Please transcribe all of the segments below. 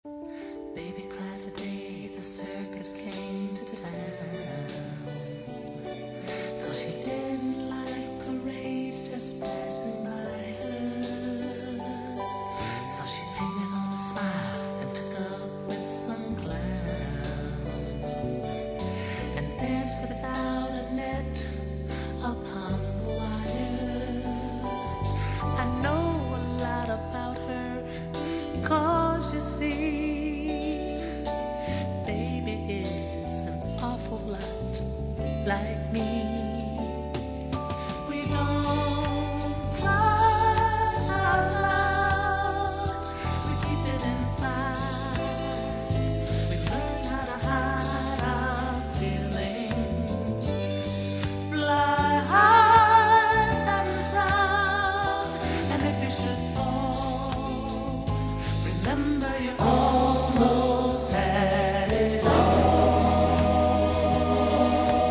Baby cried the day the circus came to town, 'cause she didn't like parades just passing by her. So she painted on a smile and took up with some clown and danced without a net upon the wire. I know a lot about her, 'cause you see, baby is an awful lot like me. We don't cry out loud, we keep it inside. We learn how to hide our feelings, fly high and proud. And if you should fall, remember you almost had it all.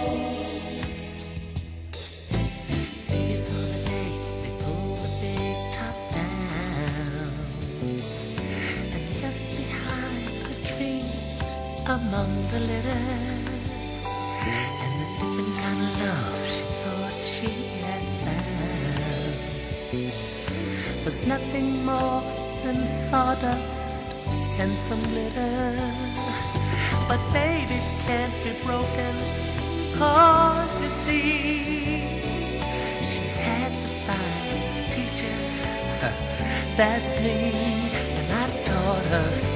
Baby saw the day they pulled the big top down and left behind her dreams among the litter, and the different kind of love she thought she had found was nothing more than sawdust and some glitter. But baby can't be broken, 'cause you see, she had the finest teacher, that's me, and I taught her